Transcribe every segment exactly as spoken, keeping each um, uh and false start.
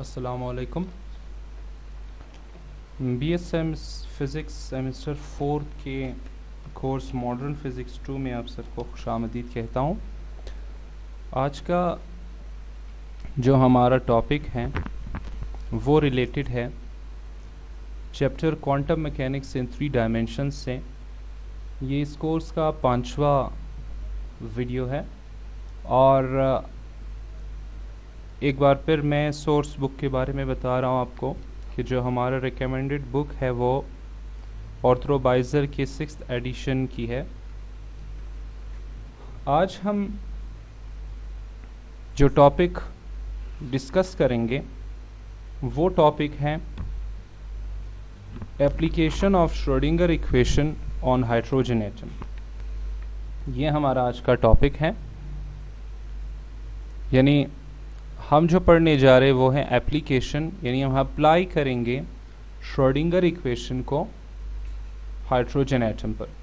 अस्सलामुअलैकुम। B S M physics semester fourth के course modern physics two में आप सबको खुशामदीद कहता हूँ। आज का जो हमारा टॉपिक है वो रिलेटेड है chapter quantum mechanics in three dimensions से। ये इस कोर्स का पांचवा वीडियो है और एक बार फिर मैं सोर्स बुक के बारे में बता रहा हूँ आपको कि जो हमारा रिकमेंडेड बुक है वो ऑर्थरोबाइज़र की सिक्स्थ एडिशन की है। आज हम जो टॉपिक डिस्कस करेंगे वो टॉपिक है application of Schrodinger equation on hydrogen atom. ये हमारा आज का टॉपिक है, यानी हम जो पढ़ने जा रहे हैं वो है एप्लीकेशन, यानी हम अप्लाई करेंगे श्रोडिंगर इक्वेशन को हाइड्रोजन एटम पर।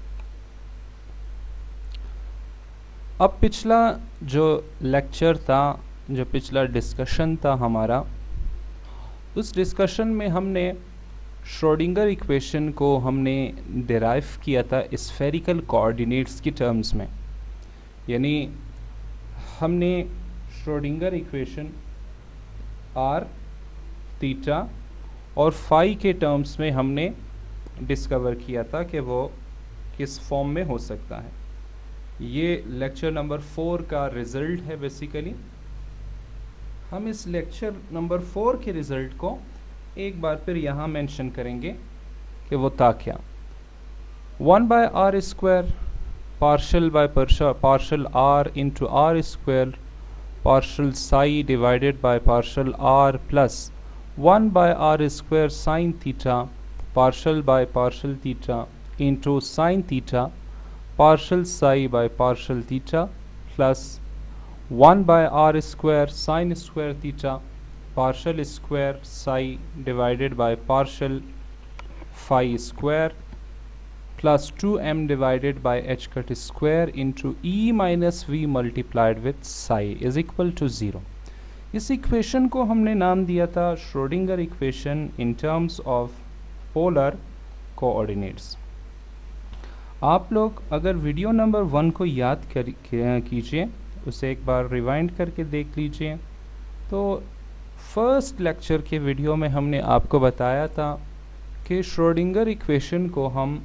अब पिछला जो लेक्चर था, जो पिछला डिस्कशन था हमारा, उस डिस्कशन में हमने श्रोडिंगर इक्वेशन को हमने डिराइव किया था स्फेरिकल कोऑर्डिनेट्स की टर्म्स में। यानी हमने श्रोडिंगर इक्वेशन आर, थीटा और फाई के टर्म्स में हमने डिस्कवर किया था कि वो किस फॉर्म में हो सकता है। ये लेक्चर नंबर फोर का रिज़ल्ट है। बेसिकली हम इस लेक्चर नंबर फोर के रिज़ल्ट को एक बार फिर यहाँ मेंशन करेंगे कि वो था क्या। One by R square partial by partial R into R square partial psi divided by partial r plus one by r square sin theta partial by partial theta into sin theta partial psi by partial theta plus one by r square sin square theta partial square psi divided by partial phi square plus two m divided by h cut square into e minus v multiplied with psi is equal to zero। इस equation को हमने नाम दिया था Schrodinger equation in terms of polar coordinates. आप लोग अगर video number one को याद कर कीजिए, उसे एक बार रिवाइंड करके देख लीजिए, तो फर्स्ट लेक्चर के वीडियो में हमने आपको बताया था कि श्रोडिंगर इक्वेशन को हम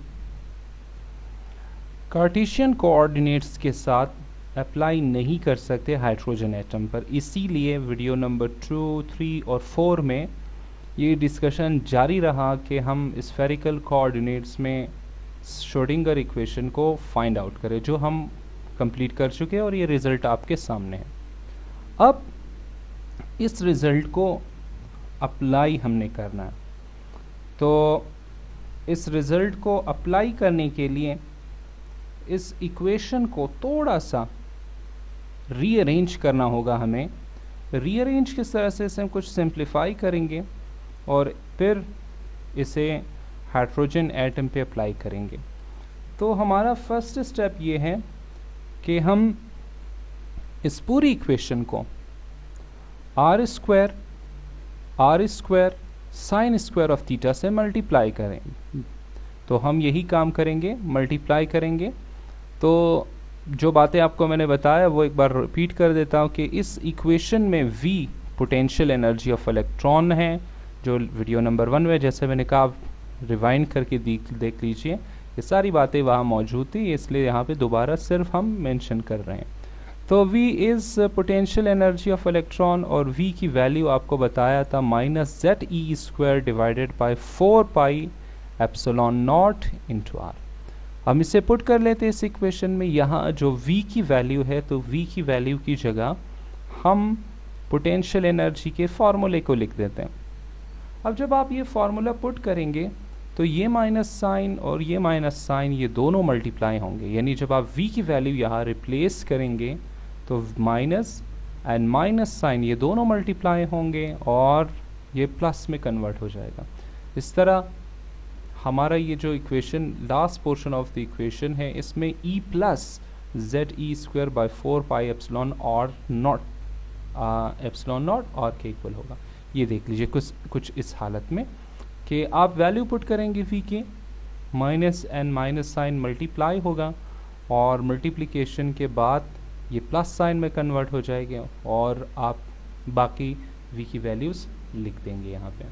कार्टेशियन कोऑर्डिनेट्स के साथ अप्लाई नहीं कर सकते हाइड्रोजन एटम पर। इसीलिए वीडियो नंबर टू, थ्री और फोर में ये डिस्कशन जारी रहा कि हम स्फेरिकल कोऑर्डिनेट्स में श्रोडिंगर इक्वेशन को फाइंड आउट करें, जो हम कंप्लीट कर चुके हैं और ये रिज़ल्ट आपके सामने है। अब इस रिज़ल्ट को अप्लाई हमने करना है, तो इस रिज़ल्ट को अप्लाई करने के लिए इस इक्वेशन को थोड़ा सा रीअरेंज करना होगा हमें। रीअरेंज किस तरह से इसे हम कुछ सिंप्लीफाई करेंगे और फिर इसे हाइड्रोजन एटम पे अप्लाई करेंगे। तो हमारा फर्स्ट स्टेप ये है कि हम इस पूरी इक्वेशन को R square R square sine square of theta से मल्टीप्लाई करें। तो हम यही काम करेंगे, मल्टीप्लाई करेंगे। तो जो बातें आपको मैंने बताया वो एक बार रिपीट कर देता हूँ कि इस इक्वेशन में v potential energy of electron है, जो वीडियो नंबर वन में जैसे मैंने कहा रिवाइंड करके देख देख लीजिए, ये सारी बातें वहाँ मौजूद थी, इसलिए यहाँ पे दोबारा सिर्फ हम मेंशन कर रहे हैं। तो v is potential energy of electron और v की वैल्यू आपको बताया था minus Z E square divided by four pi epsilon naught into R. हम इसे पुट कर लेते हैं इस इक्वेशन में। यहाँ जो v की वैल्यू है, तो v की वैल्यू की जगह हम पोटेंशियल एनर्जी के फॉर्मूले को लिख देते हैं। अब जब आप ये फार्मूला पुट करेंगे तो ये माइनस साइन और ये माइनस साइन ये दोनों मल्टीप्लाई होंगे, यानी जब आप v की वैल्यू यहाँ रिप्लेस करेंगे तो माइनस एंड माइनस साइन ये दोनों मल्टीप्लाई होंगे और ये प्लस में कन्वर्ट हो जाएगा। इस तरह हमारा ये जो equation last portion of the equation है, इसमें e plus Z E square by four pi epsilon और नॉट एप्सिलॉन नॉट और के इक्वल होगा। ये देख लीजिए कुछ कुछ इस हालत में कि आप वैल्यू पुट करेंगे वी की, minus N minus sign multiply होगा और मल्टीप्लिकेशन के बाद ये प्लस साइन में कन्वर्ट हो जाएगा और आप बाकी v की वैल्यूज़ लिख देंगे यहाँ पे।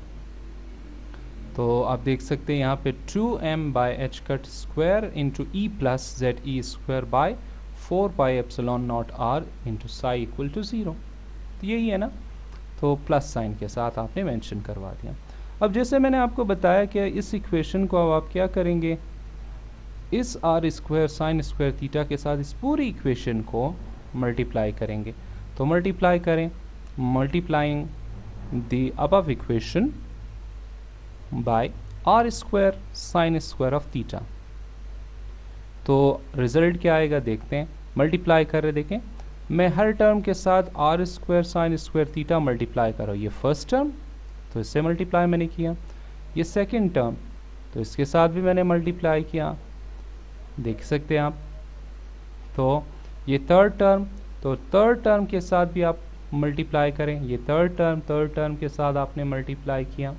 तो आप देख सकते हैं यहाँ पे two M by H cut square into E plus Z E square by four pi epsilon naught R into psi equal to zero. तो यही है ना, तो प्लस साइन के साथ आपने मेंशन करवा दिया। अब जैसे मैंने आपको बताया कि इस इक्वेशन को अब आप क्या करेंगे, इस R square sine square theta के साथ इस पूरी इक्वेशन को मल्टीप्लाई करेंगे। तो मल्टीप्लाई करें, multiplying the above equation by R square sine square of theta. तो रिजल्ट क्या आएगा देखते हैं। मल्टीप्लाई कर रहे, देखें मैं हर टर्म के साथ R square sine square theta multiply करो। ये फर्स्ट टर्म तो इससे मल्टीप्लाई मैंने किया, ये सेकंड टर्म तो इसके साथ भी मैंने मल्टीप्लाई किया, देख सकते हैं आप। तो ये थर्ड टर्म, तो थर्ड टर्म के साथ भी आप मल्टीप्लाई करें, ये थर्ड टर्म थर्ड टर्म के साथ आपने मल्टीप्लाई किया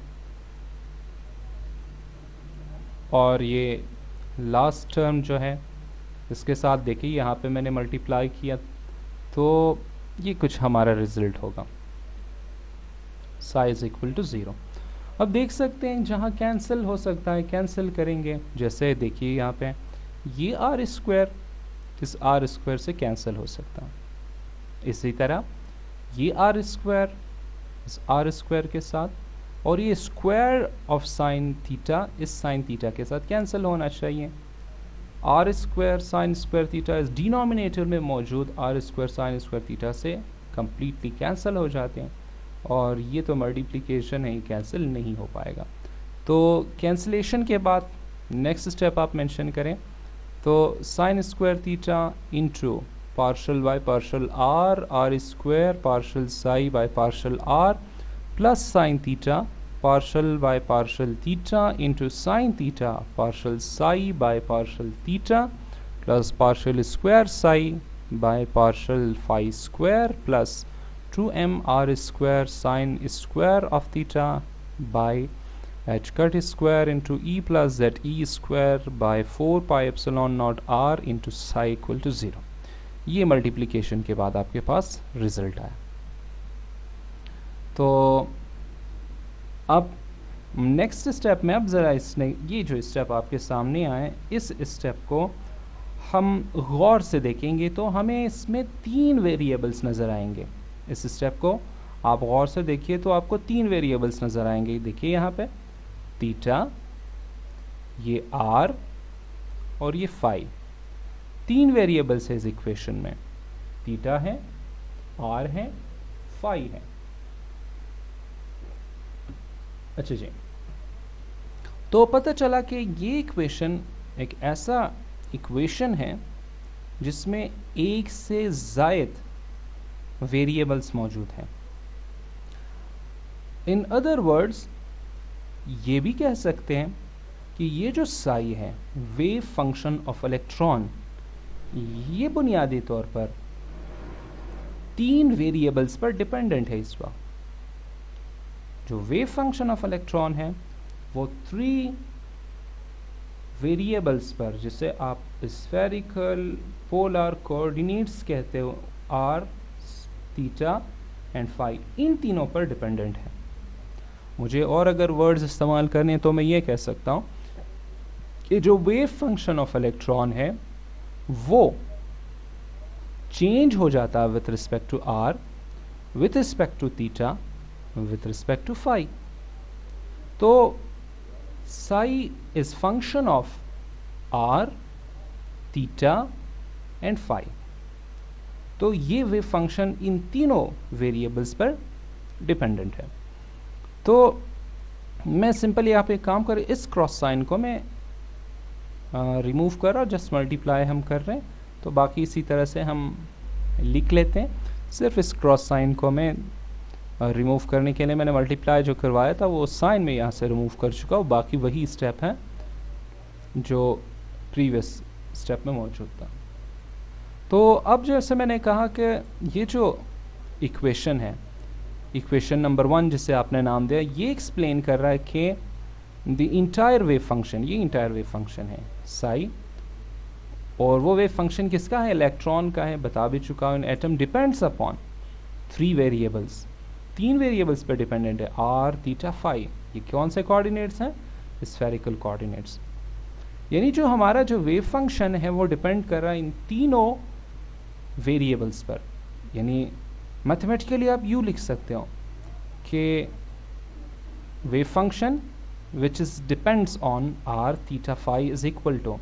और ये लास्ट टर्म जो है इसके साथ देखिए यहाँ पे मैंने मल्टीप्लाई किया। तो ये कुछ हमारा रिजल्ट होगा, साइज इक्वल टू ज़ीरो। अब देख सकते हैं जहाँ कैंसिल हो सकता है कैंसिल करेंगे। जैसे देखिए यहाँ पे ये आर स्क्वायर इस आर स्क्वायर से कैंसिल हो सकता है, इसी तरह ये आर स्क्वायर इस आर स्क्वायर के साथ, और ये स्क्वायर ऑफ साइन थीटा इस साइन थीटा के साथ कैंसिल होना चाहिए। R square sine square theta इस डिनोमिनेटर में मौजूद R square sine square theta से कम्प्लीटली कैंसिल हो जाते हैं और ये तो मल्टीप्लिकेशन है, कैंसिल नहीं हो पाएगा। तो कैंसिलेशन के बाद नेक्स्ट स्टेप आप मेंशन करें, तो sine square theta into partial by partial R R square partial psi by partial R plus sine theta partial by partial theta into sine theta partial psi by partial theta plus partial square psi by partial phi square plus two M R square sine square of theta by H cut square into E plus Z E square by four pi epsilon naught R into psi equal to zero. ये multiplication के बाद आपके पास result आया। तो अब next step में अब ज़रा इसने ये जो स्टेप आपके सामने आए इस स्टेप को हम गौर से देखेंगे तो हमें इसमें तीन वेरिएबल्स नज़र आएंगे। इस स्टेप को आप गौर से देखिए तो आपको तीन वेरिएबल्स नज़र आएंगे। देखिए यहाँ पे थीटा, ये आर और ये फाई, तीन वेरिएबल्स है इस इक्वेशन में, थीटा है, आर है, फाई है। अच्छा जी, तो पता चला कि ये इक्वेशन एक ऐसा इक्वेशन है जिसमें एक से ज़ायद वेरिएबल्स मौजूद हैं। इन अदर वर्ड्स ये भी कह सकते हैं कि ये जो साई है वेव फंक्शन ऑफ इलेक्ट्रॉन, ये बुनियादी तौर पर तीन वेरिएबल्स पर डिपेंडेंट है। इस वक्त जो वेव फंक्शन ऑफ इलेक्ट्रॉन है वो थ्री वेरिएबल्स पर, जिसे आप स्फेरिकल पोलर कोऑर्डिनेट्स कहते हो, आर, थीटा एंड फाई, इन तीनों पर डिपेंडेंट है। मुझे और अगर वर्ड्स इस्तेमाल करने तो मैं ये कह सकता हूँ कि जो वेव फंक्शन ऑफ इलेक्ट्रॉन है वो चेंज हो जाता है with respect to R, with respect to theta, with respect to phi. तो psi is function of R, theta and phi. तो ये वेव फंक्शन इन तीनों वेरिएबल्स पर डिपेंडेंट है। तो मैं सिंपल यहाँ पे काम कर, इस क्रॉस साइन को मैं रिमूव कर और जस्ट मल्टीप्लाई हम कर रहे हैं, तो बाकी इसी तरह से हम लिख लेते हैं। सिर्फ इस क्रॉस साइन को मैं रिमूव करने के लिए मैंने मल्टीप्लाई जो करवाया था वो साइन में यहाँ से रिमूव कर चुका हूँ, बाकी वही स्टेप है जो प्रीवियस स्टेप में मौजूद था। तो अब जैसे मैंने कहा कि ये जो इक्वेशन है इक्वेशन नंबर वन जिसे आपने नाम दिया, ये एक्सप्लेन कर रहा है कि द इंटायर वेव फंक्शन, ये इंटायर वेव फंक्शन है साई, और वो वेव फंक्शन किसका है, इलेक्ट्रॉन का है, बता भी चुका हूँ। Atom depends upon three variables, तीन वेरिएबल्स पर डिपेंडेंट है, आर थीटा फाई। ये कौन से कोऑर्डिनेट्स हैं, स्फेरिकल कोऑर्डिनेट्स। यानी जो हमारा जो वेव फंक्शन है वो डिपेंड कर रहा है इन तीनों वेरिएबल्स पर। यानी मैथमेटिकली आप यू लिख सकते हो कि wave function which is depends on R theta phi is equal to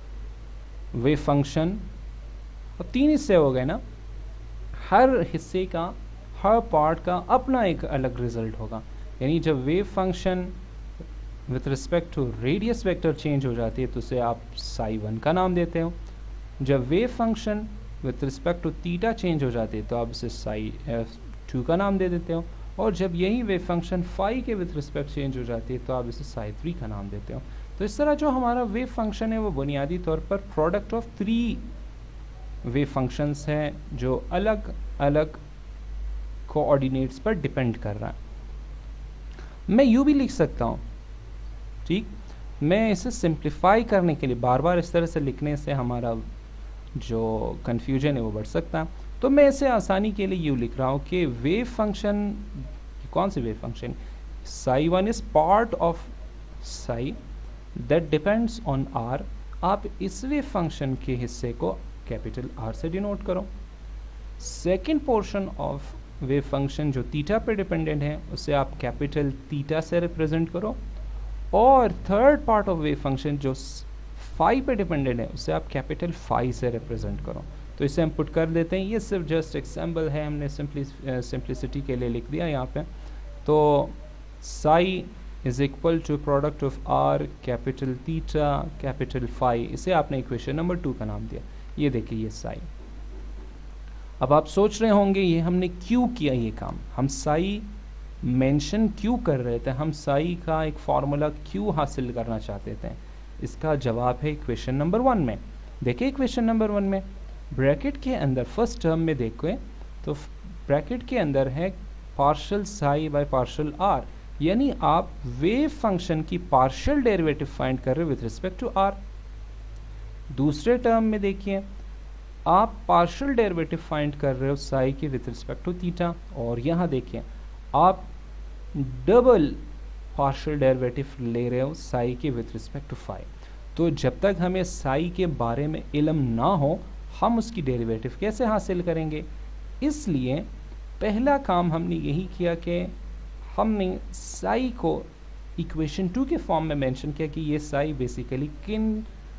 wave function, और तीन हिस्से हो गए ना, हर हिस्से का, हर पार्ट का अपना एक अलग रिजल्ट होगा। यानी जब wave function with respect to radius vector change हो जाती है तो उसे आप साई वन का नाम देते हो। जब wave function with respect to theta change हो जाती है तो आप इसे साई टू का नाम दे देते हो, और जब यही वेव फंक्शन फाई के विथ रिस्पेक्ट चेंज हो जाती है तो आप इसे साई थ्री का नाम देते हो। तो इस तरह जो हमारा वेव फंक्शन है वो बुनियादी तौर पर product of three wave functions हैं जो अलग अलग कोऑर्डिनेट्स पर डिपेंड कर रहा है। मैं यू भी लिख सकता हूँ, ठीक। मैं इसे सिंप्लीफाई करने के लिए, बार बार इस तरह से लिखने से हमारा जो कन्फ्यूजन है वो बढ़ सकता है, तो मैं इसे आसानी के लिए यूँ लिख रहा हूँ कि वेव फंक्शन, कौन सी wave function, psi one is part of psi that depends on R. आप इस वेव फंक्शन के हिस्से को कैपिटल आर से डिनोट करो। Second portion of wave function जो थीटा पे डिपेंडेंट है उसे आप कैपिटल थीटा से रिप्रेजेंट करो, और third part of wave function जो फाई पे डिपेंडेंट है उसे आप कैपिटल फाई से रिप्रेजेंट करो। तो इसे हम पुट कर देते हैं, ये सिर्फ जस्ट एग्जाम्पल है, हमने सिंपली सिंप्लिसिटी के लिए लिख दिया यहाँ पे। तो psi is equal to product of R capital theta capital phi, इसे आपने इक्वेशन नंबर टू का नाम दिया। ये देखिए ये साई। अब आप सोच रहे होंगे ये हमने क्यों किया ये काम, हम साई मेंशन क्यों कर रहे थे, हम साई का एक फार्मूला क्यों हासिल करना चाहते थे। इसका जवाब है इक्वेशन नंबर वन में। देखिए इक्वेशन नंबर वन में ब्रैकेट के अंदर फर्स्ट टर्म में देखो तो ब्रैकेट के अंदर है partial psi by partial R, यानी आप वेव फंक्शन की पार्शियल डेरिवेटिव फाइंड कर रहे हो विथ रिस्पेक्ट टू आर। दूसरे टर्म में देखिए आप पार्शियल डेरिवेटिव फाइंड कर रहे हो साई के विथ रिस्पेक्ट टू थीटा, और यहाँ देखिए आप डबल पार्शियल डेरिवेटिव ले रहे हो साई के विथ रिस्पेक्ट टू फाई। तो जब तक हमें साई के बारे में इल्म ना हो हम उसकी डेरिवेटिव कैसे हासिल करेंगे। इसलिए पहला काम हमने यही किया कि हमने साई को इक्वेशन टू के फॉर्म में मेंशन किया कि ये साई बेसिकली किन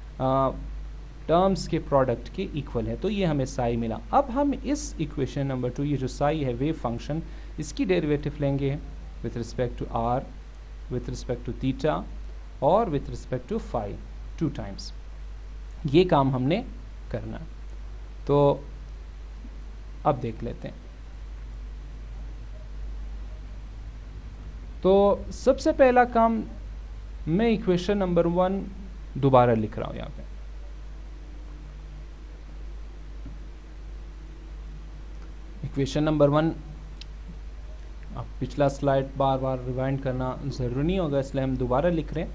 टर्म्स के प्रोडक्ट के इक्वल है, तो ये हमें साई मिला। अब हम इस इक्वेशन नंबर टू, ये जो साई है वेव फंक्शन, इसकी डेरिवेटिव लेंगे with respect to R, with respect to theta और with respect to phi two times. ये काम हमने करना। तो अब देख लेते हैं। तो सबसे पहला काम मैं इक्वेशन नंबर वन दोबारा लिख रहा हूं यहां पे। इक्वेशन नंबर वन, अब पिछला स्लाइड बार बार रिवाइंड करना जरूरी नहीं होगा इसलिए हम दोबारा लिख रहे हैं।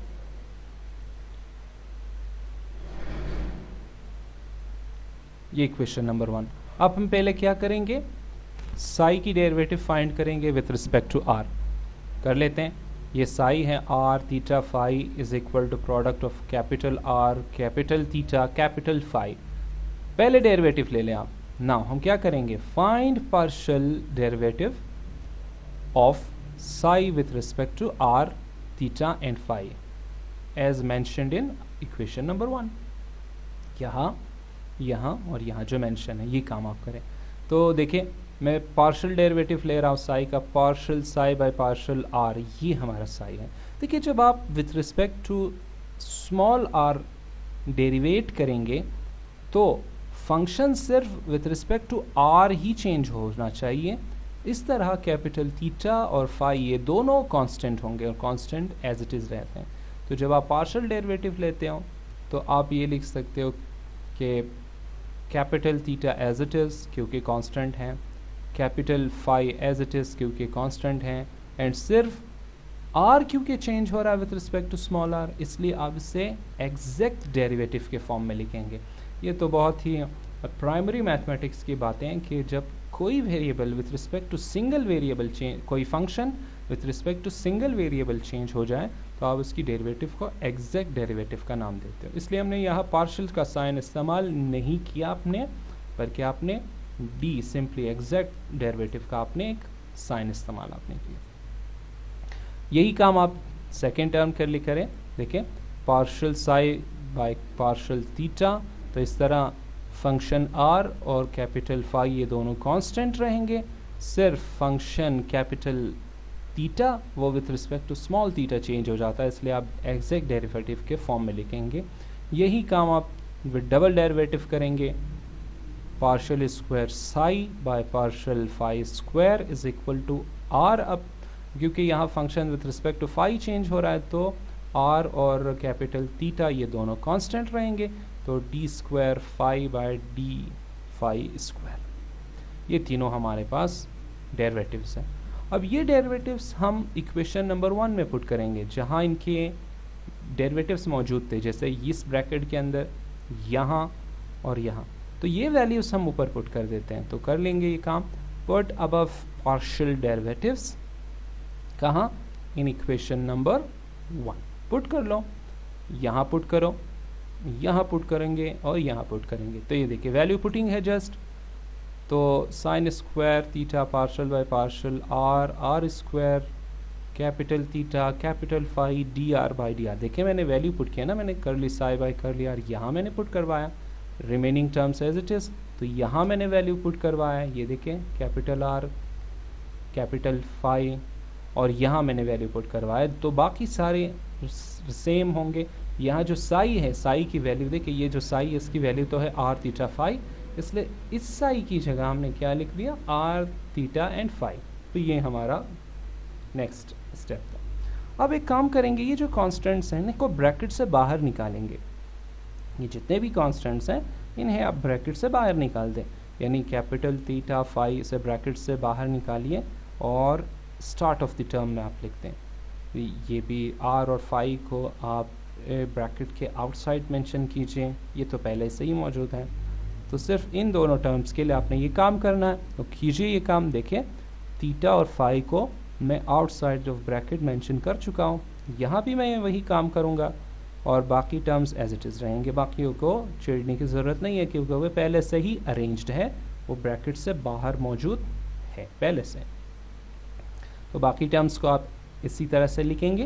ये इक्वेशन नंबर वन। अब हम पहले क्या करेंगे, साई की डेरिवेटिव फाइंड करेंगे विथ रिस्पेक्ट टू आर। कर लेते हैं। ये साई है R theta phi is equal to product of capital R capital theta capital phi. पहले डेरिवेटिव ले लें आप। नाउ हम क्या करेंगे, find partial derivative of psi with respect to R theta and phi as mentioned in equation number one. यहाँ यहाँ और यहाँ जो मेंशन है ये काम आप करें। तो देखिए मैं पार्शियल डेरिवेटिव ले रहा हूँ साई का, partial psi by partial R, ये हमारा साई है। देखिए जब आप with respect to small R derivate करेंगे तो फंक्शन सिर्फ विथ रिस्पेक्ट टू आर ही चेंज होना चाहिए। इस तरह कैपिटल थीटा और फाई ये दोनों कांस्टेंट होंगे और कांस्टेंट एज इट इज़ रहते हैं। तो जब आप पार्शियल डेरिवेटिव लेते हो तो आप ये लिख सकते हो कि capital theta as it is क्योंकि कांस्टेंट है, capital phi as it is क्योंकि कांस्टेंट हैं, एंड सिर्फ आर क्योंकि चेंज हो रहा है with respect to small R, इसलिए आप इसे एग्जैक्ट डेरिवेटिव के फॉर्म में लिखेंगे। ये तो बहुत ही प्राइमरी मैथमेटिक्स की बातें हैं कि जब कोई variable with respect to single variable change, कोई function with respect to single variable change हो जाए तो आप उसकी डेरिवेटिव को एग्जैक्ट डेरिवेटिव का नाम देते हो। इसलिए हमने यहाँ पार्शियल का साइन इस्तेमाल नहीं किया आपने, बल्कि आपने डी सिंपली एग्जैक्ट डेरिवेटिव का आपने एक साइन इस्तेमाल आपने किया। यही काम आप सेकेंड टर्म के लिए करें। देखें partial psi by partial theta, तो इस तरह फंक्शन आर और कैपिटल फाई ये दोनों कांस्टेंट रहेंगे, सिर्फ फंक्शन कैपिटल थीटा वो with respect to small theta change हो जाता है, इसलिए आप एग्जैक्ट डेरिवेटिव के फॉर्म में लिखेंगे। यही काम आप विद डबल डेरिवेटिव करेंगे। Partial square psi by partial phi square is equal to R. अब क्योंकि यहाँ function with respect to phi change हो रहा है तो आर और कैपिटल थीटा ये दोनों कांस्टेंट रहेंगे, तो D square phi by D phi square, ये तीनों हमारे पास डेरिवेटिव्स हैं। अब ये डेरिवेटिव्स हम इक्वेशन नंबर वन में पुट करेंगे जहाँ इनके डेरिवेटिव्स मौजूद थे, जैसे इस ब्रैकेट के अंदर यहाँ और यहाँ, तो ये वैल्यूज हम ऊपर पुट कर देते हैं। तो कर लेंगे ये काम, पुट अबव पार्शियल डेरिवेटिव्स कहाँ, in equation number one put कर लो, यहाँ पुट करो, यहाँ पुट करेंगे और यहाँ पुट करेंगे। तो ये देखिए वैल्यू पुटिंग है जस्ट, तो sine square theta partial by partial R, R square capital theta capital phi D R by D R. देखिए मैंने वैल्यू पुट किया ना, मैंने कर ली साई बाई कर लिया, यहाँ मैंने पुट करवाया remaining terms as it is, तो यहाँ मैंने वैल्यू पुट करवाया, ये देखें कैपिटल आर कैपिटल फाई, और यहाँ मैंने वैल्यू पुट करवाया, तो बाकी सारे सेम होंगे। यहाँ जो साई है, साई की वैल्यू देखिए, ये जो साई है इसकी वैल्यू तो है आर थीटा फाई, इसलिए इस साई की जगह हमने क्या लिख दिया, आर थीटा एंड फाई। तो ये हमारा नेक्स्ट स्टेप था। अब एक काम करेंगे, ये जो कॉन्स्टेंट्स हैं इनको ब्रैकेट से बाहर निकालेंगे। ये जितने भी कॉन्स्टेंट्स हैं इन्हें आप ब्रैकेट से बाहर निकाल दें, यानी कैपिटल थीटा फाई से ब्रैकेट से बाहर निकालिए और स्टार्ट ऑफ द टर्म में आप लिखते हैं। ये भी आर और फाई को आप ब्रैकेट के आउटसाइड मेंशन कीजिए, ये तो पहले से ही मौजूद है, तो सिर्फ इन दोनों टर्म्स के लिए आपने ये काम करना है। तो कीजिए ये काम, देखिए थीटा और फाई को मैं आउटसाइड ऑफ ब्रैकेट मेंशन कर चुका हूँ, यहाँ भी मैं वही काम करूँगा और बाकी टर्म्स एज इट इज़ रहेंगे। बाकियों को छेड़ने की ज़रूरत नहीं है क्योंकि वो पहले से ही अरेंज्ड है, वो ब्रैकेट से बाहर मौजूद है पहले से। तो बाकी टर्म्स को आप इसी तरह से लिखेंगे।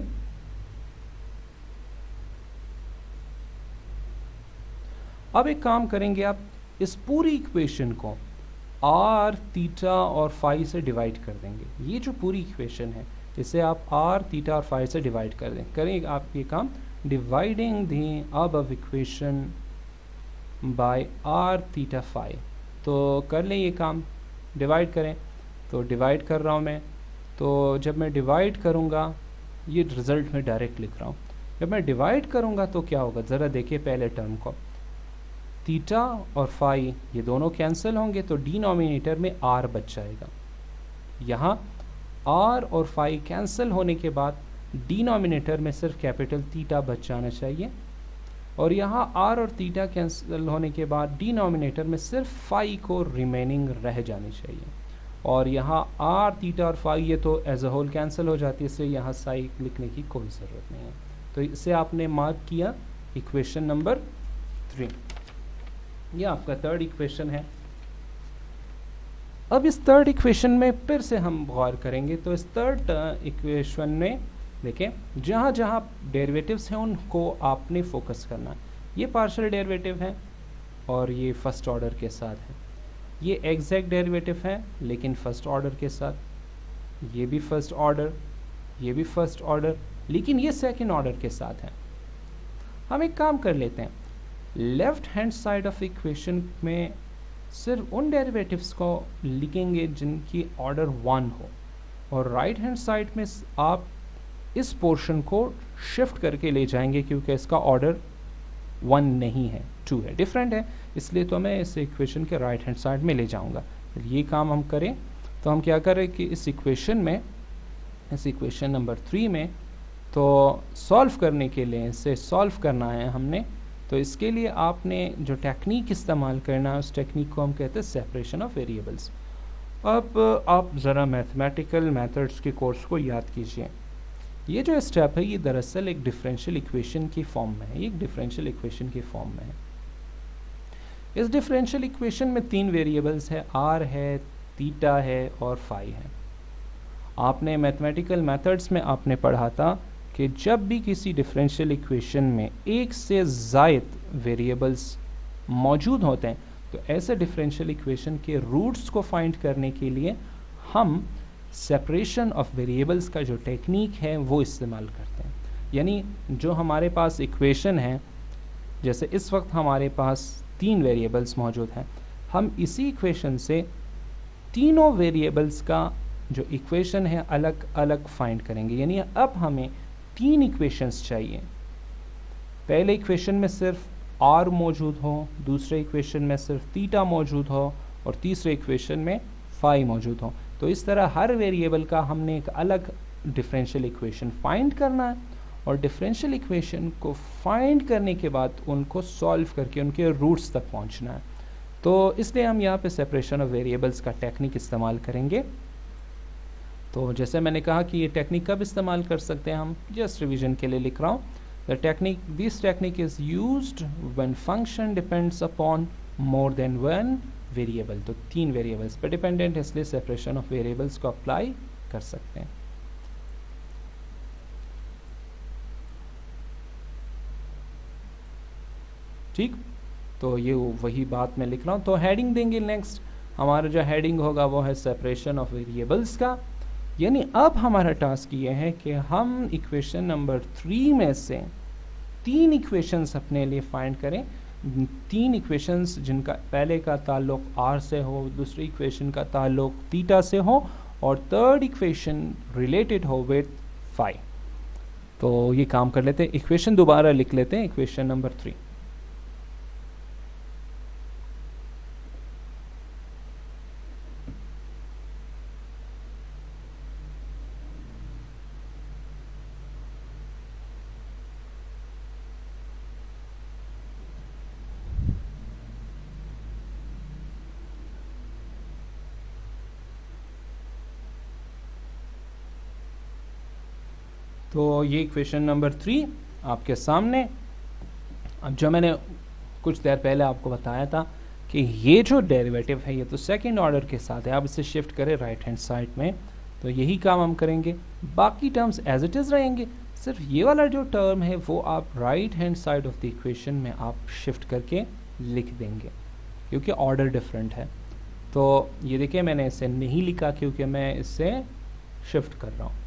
अब एक काम करेंगे, आप इस पूरी इक्वेशन को आर थीटा और फाई से डिवाइड कर देंगे। ये जो पूरी इक्वेशन है इसे आप आर थीटा और फाई से डिवाइड कर दें। करेंगे आप ये काम, dividing the above equation by R theta phi. तो कर लें ये काम, डिवाइड करें। तो डिवाइड कर रहा हूँ मैं, तो जब मैं डिवाइड करूँगा, ये रिजल्ट में डायरेक्ट लिख रहा हूँ, जब मैं डिवाइड करूँगा तो क्या होगा, ज़रा देखिए पहले टर्म को, थीटा और फाई ये दोनों कैंसिल होंगे तो डिनोमिनेटर में आर बच जाएगा। यहाँ आर और फाई कैंसिल होने के बाद डिनोमिनेटर में सिर्फ कैपिटल थीटा बच जाना चाहिए, और यहाँ आर और थीटा कैंसिल होने के बाद डिनोमिनेटर में सिर्फ फाई को रिमेनिंग रह जानी चाहिए, और यहाँ आर थीटा और फाई ये तो एज अ होल कैंसिल हो जाती है, इसलिए यहाँ साई लिखने की कोई ज़रूरत नहीं है। तो इसे आपने मार्क किया इक्वेशन नंबर थ्री, ये आपका थर्ड इक्वेशन है। अब इस थर्ड इक्वेशन में फिर से हम गौर करेंगे। तो इस थर्ड इक्वेशन में देखें, जहाँ जहाँ डेरिवेटिव्स हैं उनको आपने फोकस करना है। ये पार्शियल डेरिवेटिव है और ये फर्स्ट ऑर्डर के साथ है, ये एग्जैक्ट डेरिवेटिव है लेकिन फर्स्ट ऑर्डर के साथ, ये भी फर्स्ट ऑर्डर, ये भी फर्स्ट ऑर्डर, लेकिन ये सेकंड ऑर्डर के साथ है। हम एक काम कर लेते हैं, left hand side of equation में सिर्फ उन डेरिवेटिव्स को लिखेंगे जिनकी ऑर्डर वन हो, और राइट हैंड साइड में आप इस पोर्शन को शिफ्ट करके ले जाएंगे क्योंकि इसका ऑर्डर वन नहीं है, टू है, डिफरेंट है, इसलिए तो मैं इस इक्वेशन के राइट हैंड साइड में ले जाऊंगा। ये काम हम करें। तो हम क्या करें कि इस इक्वेशन में, इस इक्वेशन नंबर थ्री में, तो सॉल्व करने के लिए, इसे सॉल्व करना है हमने, तो इसके लिए आपने जो टेक्निक इस्तेमाल करना है उस टेक्निक को हम कहते हैं सेपरेशन ऑफ वेरिएबल्स। अब आप ज़रा मैथमेटिकल मेथड्स के कोर्स को याद कीजिए। ये जो स्टेप है ये दरअसल एक डिफरेंशियल इक्वेशन की फॉर्म में है, ये एक डिफरेंशियल इक्वेशन की फॉर्म में है। इस डिफरेंशियल इक्वेशन में तीन वेरिएबल्स है, आर है, थीटा है और फाई है। आपने मैथमेटिकल मेथड्स में आपने पढ़ा था कि जब भी किसी डिफरेंशियल इक्वेशन में एक से ज़ायद वेरिएबल्स मौजूद होते हैं तो ऐसे डिफरेंशियल इक्वेशन के रूट्स को फाइंड करने के लिए हम सेपरेशन ऑफ वेरिएबल्स का जो टेक्निक है वो इस्तेमाल करते हैं। यानी जो हमारे पास इक्वेशन है, जैसे इस वक्त हमारे पास तीन वेरिएबल्स मौजूद हैं, हम इसी इक्वेशन से तीनों वेरिएबल्स का जो इक्वेशन है अलग अलग फाइंड करेंगे। यानी अब हमें तीन इक्वेशंस चाहिए। पहले इक्वेशन में सिर्फ आर मौजूद हो, दूसरे इक्वेशन में सिर्फ थीटा मौजूद हो और तीसरे इक्वेशन में फाई मौजूद हो। तो इस तरह हर वेरिएबल का हमने एक अलग डिफरेंशियल इक्वेशन फाइंड करना है और डिफरेंशियल इक्वेशन को फाइंड करने के बाद उनको सॉल्व करके उनके रूट्स तक पहुंचना है। तो इसलिए हम यहाँ पे सेपरेशन ऑफ वेरिएबल्स का टेक्निक इस्तेमाल करेंगे। तो जैसे मैंने कहा कि ये टेक्निक कब इस्तेमाल कर सकते हैं, हम जस्ट रिवीजन के लिए लिख रहा हूँ। The technique, this technique is used when function depends upon more than one variable. तो तीन वेरिएबल्स पे डिपेंडेंट है, इसलिए सेपरेशन ऑफ वेरिएबल्स को अप्लाई कर सकते हैं। ठीक, तो ये वही बात मैं लिख रहा हूँ। तो हेडिंग देंगे, नेक्स्ट हमारा जो हेडिंग होगा वो है सेपरेशन ऑफ वेरिएबल्स का। यानी अब हमारा टास्क ये है कि हम इक्वेशन नंबर थ्री में से तीन इक्वेशंस अपने लिए फाइंड करें। तीन इक्वेशंस जिनका पहले का ताल्लुक आर से हो, दूसरी इक्वेशन का ताल्लुक थीटा से हो और थर्ड इक्वेशन रिलेटेड हो विद फाई। तो ये काम कर लेते हैं। इक्वेशन दोबारा लिख लेते हैं, इक्वेशन नंबर थ्री। तो ये इक्वेशन नंबर थ्री आपके सामने। अब जो मैंने कुछ देर पहले आपको बताया था कि ये जो डेरिवेटिव है ये तो सेकंड ऑर्डर के साथ है, आप इसे शिफ्ट करें राइट हैंड साइड में, तो यही काम हम करेंगे। बाकी टर्म्स एज इट इज़ रहेंगे, सिर्फ ये वाला जो टर्म है वो आप right hand side of the equation में आप शिफ्ट करके लिख देंगे क्योंकि ऑर्डर डिफरेंट है। तो ये देखिए मैंने इसे नहीं लिखा क्योंकि मैं इसे शिफ्ट कर रहा हूँ।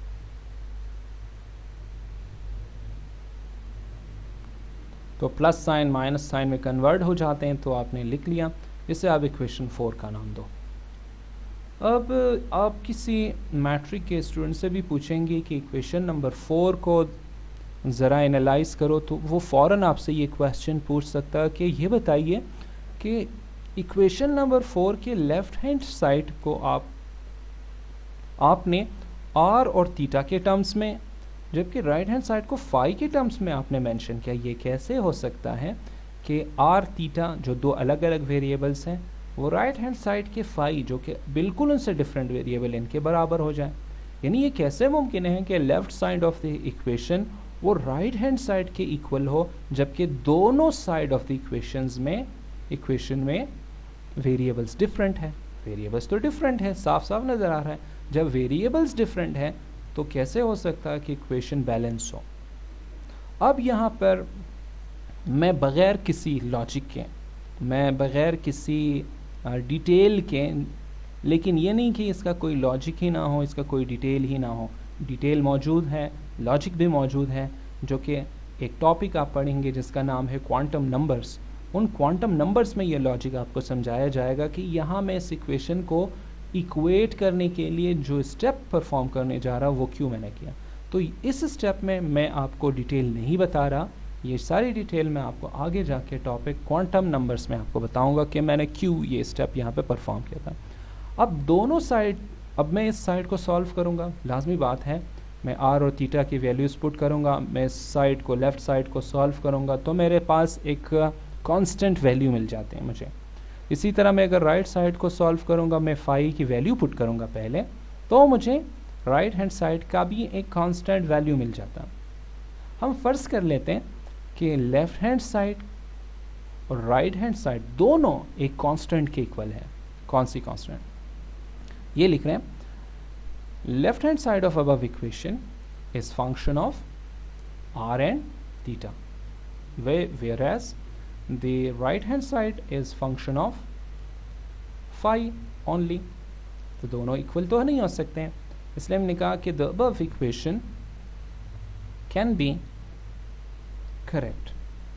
तो प्लस साइन माइनस साइन में कन्वर्ट हो जाते हैं, तो आपने लिख लिया। इसे आप इक्वेशन फोर का नाम दो। अब आप किसी मैट्रिक के स्टूडेंट से भी पूछेंगे कि इक्वेशन नंबर फोर को ज़रा एनालाइज करो, तो वो फ़ौरन आपसे ये क्वेश्चन पूछ सकता है कि ये बताइए कि इक्वेशन नंबर फोर के लेफ्ट हैंड साइड को आप आपने आर और थीटा के टर्म्स में, जबकि राइट हैंड साइड को फाई के टर्म्स में आपने मेंशन किया। ये कैसे हो सकता है कि आर थीटा जो दो अलग अलग वेरिएबल्स हैं वो राइट हैंड साइड के फाई जो कि बिल्कुल उनसे डिफरेंट वेरिएबल इनके बराबर हो जाए। यानी ये कैसे मुमकिन है कि left side of the equation वो राइट हैंड साइड के इक्वल हो जबकि दोनों साइड ऑफ द इक्वेशंस में इक्वेशन में वेरिएबल्स डिफरेंट है। वेरिएबल्स तो डिफरेंट है, साफ साफ नज़र आ रहा है। जब वेरिएबल्स डिफरेंट है तो कैसे हो सकता है कि इक्वेशन बैलेंस हो। अब यहाँ पर मैं बग़ैर किसी लॉजिक के, मैं बग़ैर किसी डिटेल के, लेकिन ये नहीं कि इसका कोई लॉजिक ही ना हो, इसका कोई डिटेल ही ना हो, डिटेल मौजूद है, लॉजिक भी मौजूद है, जो कि एक टॉपिक आप पढ़ेंगे जिसका नाम है क्वांटम नंबर्स। उन क्वांटम नंबर्स में ये लॉजिक आपको समझाया जाएगा कि यहाँ मैं इस इक्वेशन को इक्वेट करने के लिए जो स्टेप परफॉर्म करने जा रहा हूँ वो क्यों मैंने किया। तो इस स्टेप में मैं आपको डिटेल नहीं बता रहा, ये सारी डिटेल मैं आपको आगे जाके टॉपिक क्वांटम नंबर्स में आपको बताऊंगा कि मैंने क्यों ये स्टेप यहाँ पे परफॉर्म किया था। अब दोनों साइड, अब मैं इस साइड को सॉल्व करूँगा, लाजमी बात है मैं आर और थीटा की वैल्यूज़ पुट करूँगा, मैं इस साइड को, लेफ़्ट साइड को सॉल्व करूँगा तो मेरे पास एक कांस्टेंट वैल्यू मिल जाते हैं मुझे। इसी तरह मैं अगर राइट साइड को सॉल्व करूँगा, मैं फाई की वैल्यू पुट करूँगा पहले, तो मुझे राइट हैंड साइड का भी एक कांस्टेंट वैल्यू मिल जाता। हम फ़र्ज़ कर लेते हैं कि लेफ़्ट हैंड साइड और राइट हैंड साइड दोनों एक कांस्टेंट के इक्वल है। कौन सी कांस्टेंट? ये लिख रहे हैं, left hand side of above equation is function of R and theta, whereas the right hand side is function of phi only. तो दोनों इक्वल तो नहीं हो सकते हैं, इसलिए हमने कहा कि the above equation can be correct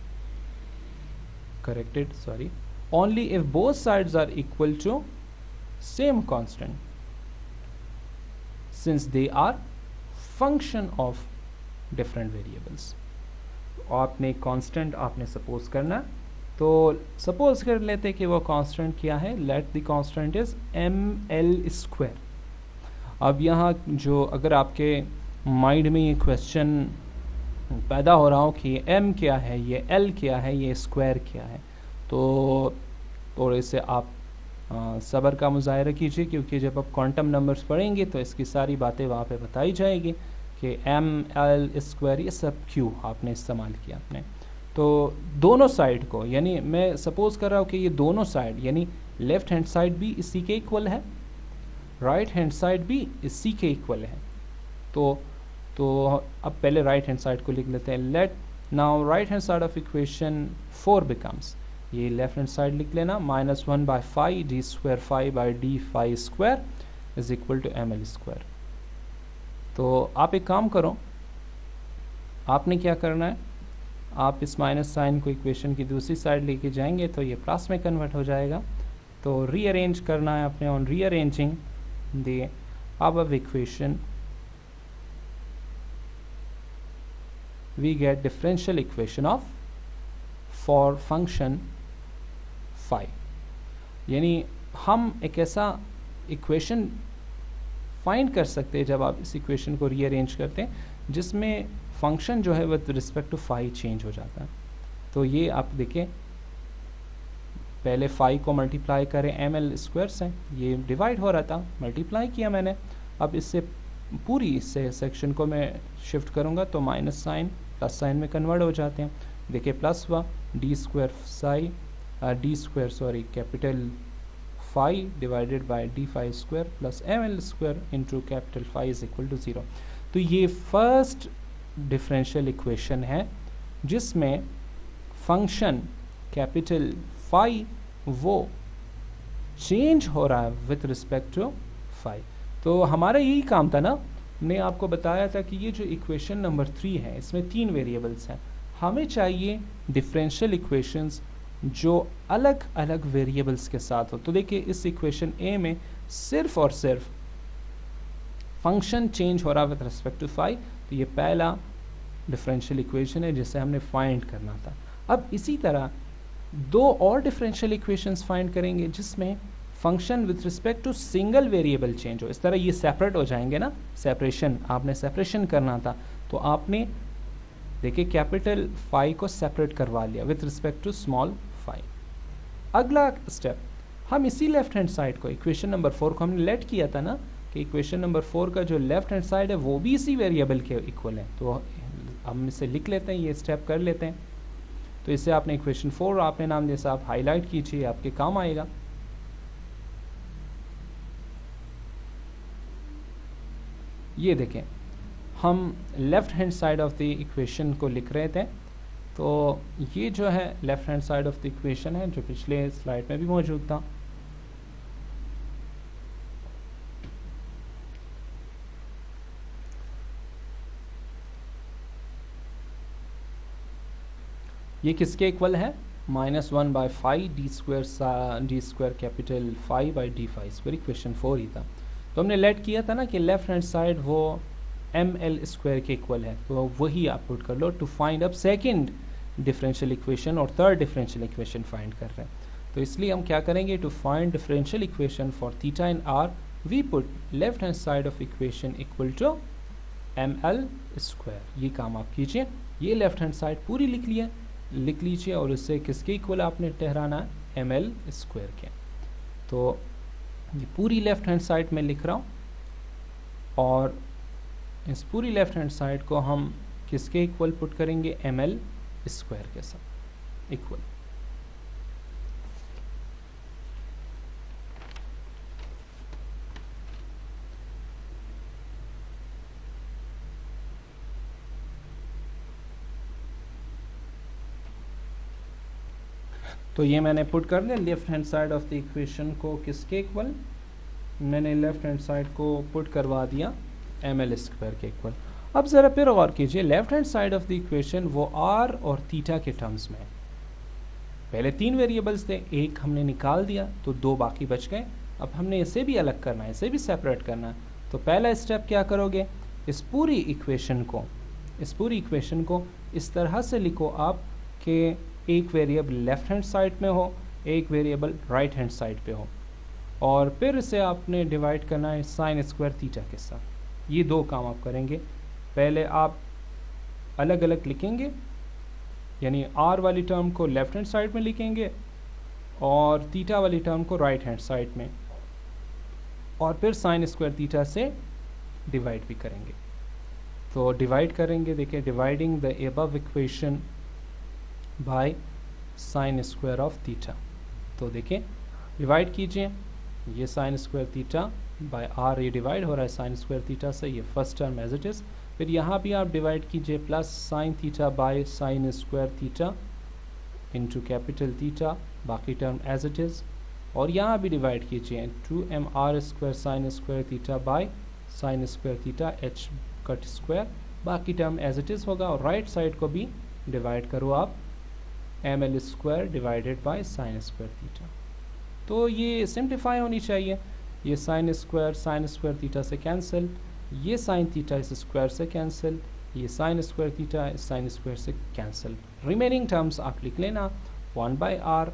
corrected sorry only if both sides are equal to same constant, since they are function of different variables। आपने कांस्टेंट आपने सपोज करना, तो सपोज कर लेते कि वो कांस्टेंट क्या है, let the constant is M L square. अब यहाँ जो अगर आपके माइंड में ये क्वेश्चन पैदा हो रहा हो कि ये m क्या है, ये l क्या है, ये स्क्वायर क्या है, तो थोड़े से आप आ, सब्र का मुजाहरा कीजिए, क्योंकि जब आप क्वांटम नंबर्स पढ़ेंगे तो इसकी सारी बातें वहाँ पे बताई जाएगी कि m l स्क्वायर ये सब क्यों आपने इस्तेमाल किया आपने। तो दोनों साइड को, यानी मैं सपोज कर रहा हूँ कि ये दोनों साइड, यानी लेफ्ट हैंड साइड भी इसी के इक्वल है, राइट हैंड साइड भी इसी के इक्वल है। तो तो अब पहले राइट हैंड साइड को लिख लेते हैं। Let now right hand side of equation four becomes, ये लेफ्ट हैंड साइड लिख लेना, minus one by five D square five by D five square is equal to M L square. तो आप एक काम करो, आपने क्या करना है, आप इस माइनस साइन को इक्वेशन की दूसरी साइड लेके जाएंगे तो ये प्लस में कन्वर्ट हो जाएगा। तो रीअरेंज करना है आपने, on rearranging the above equation we get differential equation of for function phi। यानी हम एक ऐसा इक्वेशन फाइंड कर सकते हैं जब आप इस इक्वेशन को रीअरेंज करते हैं जिसमें फंक्शन जो है with respect to phi change हो जाता है। तो ये आप देखें, पहले फाई को मल्टीप्लाई करें एम एल स्क्वायर से, ये डिवाइड हो रहा था, मल्टीप्लाई किया मैंने, अब इससे पूरी इससे सेक्शन को मैं शिफ्ट करूँगा तो माइनस साइन प्लस साइन में कन्वर्ट हो जाते हैं। देखिए प्लस हुआ D square psi D square sorry capital phi divided by D phi square plus M L square into capital phi is equal to zero. तो ये फर्स्ट डिफरेंशियल इक्वेशन है जिसमें फंक्शन कैपिटल फाई वो change हो रहा है with respect to phi. तो हमारा यही काम था ना, हमने आपको बताया था कि ये जो इक्वेशन नंबर थ्री है इसमें तीन वेरिएबल्स हैं, हमें चाहिए डिफरेंशियल इक्वेशंस जो अलग अलग वेरिएबल्स के साथ हो। तो देखिए इस इक्वेशन ए में सिर्फ और सिर्फ फंक्शन चेंज हो रहा है विद रिस्पेक्ट टू फाई, तो ये पहला डिफरेंशियल इक्वेशन है जिसे हमने फाइंड करना था। अब इसी तरह दो और डिफरेंशियल इक्वेशंस फाइंड करेंगे जिसमें function with respect to single variable change हो। इस तरह ये सेपरेट हो जाएंगे ना, सेपरेशन, आपने सेपरेशन करना था तो आपने देखिए कैपिटल फाई को सेपरेट करवा लिया with respect to small phi. अगला स्टेप, हम इसी लेफ्ट हैंड साइड को, इक्वेशन नंबर फोर को हमने लेट किया था ना कि इक्वेशन नंबर फोर का जो लेफ्ट हैंड साइड है वो भी इसी वेरिएबल के इक्वल है, तो हम इसे लिख लेते हैं, ये स्टेप कर लेते हैं। तो इससे आपने इक्वेशन फोर आपने नाम जैसा आप हाईलाइट कीजिए, आपके काम आएगा। ये देखें हम left hand side of the equation को लिख रहे थे, तो ये जो है left hand side of the equation है जो पिछले स्लाइड में भी मौजूद था। ये किसके इक्वल है, minus one by five D square D square capital five by D five square, equation four ही था। तो हमने लेट किया था ना कि लेफ्ट हैंड साइड वो एम एल स्क्वायर के इक्वल है, तो वही आप पुट कर लो टू फाइंड अब सेकंड डिफरेंशियल इक्वेशन और थर्ड डिफरेंशियल इक्वेशन फाइंड कर रहे हैं। तो इसलिए हम क्या करेंगे, to find differential equation for theta in R we put left hand side of equation equal to M L square. ये काम आप कीजिए, ये लेफ्ट हैंड साइड पूरी लिख लिया लिख लीजिए और इससे किसके इक्वल आपने ठहराना है, एम एल स्क्वायर के। तो ये पूरी लेफ्ट हैंड साइड में लिख रहा हूँ और इस पूरी लेफ्ट हैंड साइड को हम किसके इक्वल पुट करेंगे, एम एल स्क्वायर के साथ इक्वल। तो ये मैंने पुट कर दिया left hand side of the equation को किसके इक्वल, मैंने लेफ्ट हैंड साइड को पुट करवा दिया एम एल स्क्वायर के इक्वल। अब ज़रा फिर गौर कीजिए, left hand side of the equation वो आर और थीटा के टर्म्स में, पहले तीन वेरिएबल्स थे, एक हमने निकाल दिया तो दो बाकी बच गए। अब हमने इसे भी अलग करना है, इसे भी सेपरेट करना है। तो पहला स्टेप क्या करोगे, इस पूरी इक्वेशन को इस पूरी इक्वेशन को इस तरह से लिखो आप कि एक वेरिएबल लेफ्ट हैंड साइड में हो, एक वेरिएबल राइट हैंड साइड पे हो, और फिर इसे आपने डिवाइड करना है साइन स्क्वायर थीटा के साथ। ये दो काम आप करेंगे, पहले आप अलग अलग लिखेंगे, यानी आर वाली टर्म को लेफ्ट हैंड साइड में लिखेंगे और थीटा वाली टर्म को राइट हैंड साइड में, और फिर साइन स्क्वायर थीटा से डिवाइड भी करेंगे। तो डिवाइड करेंगे, देखिए dividing the above equation by sine square of theta. तो देखिए डिवाइड कीजिए, ये sine square theta by R ये डिवाइड हो रहा है साइन स्क्वायर थीटा से, ये first term as it is. फिर यहाँ भी आप डिवाइड कीजिए plus sine theta by sine square theta into capital theta, बाकी टर्म एज इट इज़। और यहाँ भी डिवाइड कीजिए two M R square sine square theta by sine square theta H cut square, बाकी टर्म एज इट इज़ होगा। और right side को भी डिवाइड करो आप M L square divided by sine square theta. तो ये सिंप्लीफाई होनी चाहिए, ये sine square sine square theta से कैंसिल, ये साइन थीटा इस स्क्वायर से कैंसिल, ये साइन स्क्वायर थीटा इस साइन स्क्वायर से कैंसिल। रिमेनिंग टर्म्स आप लिख लेना वन बाय आर,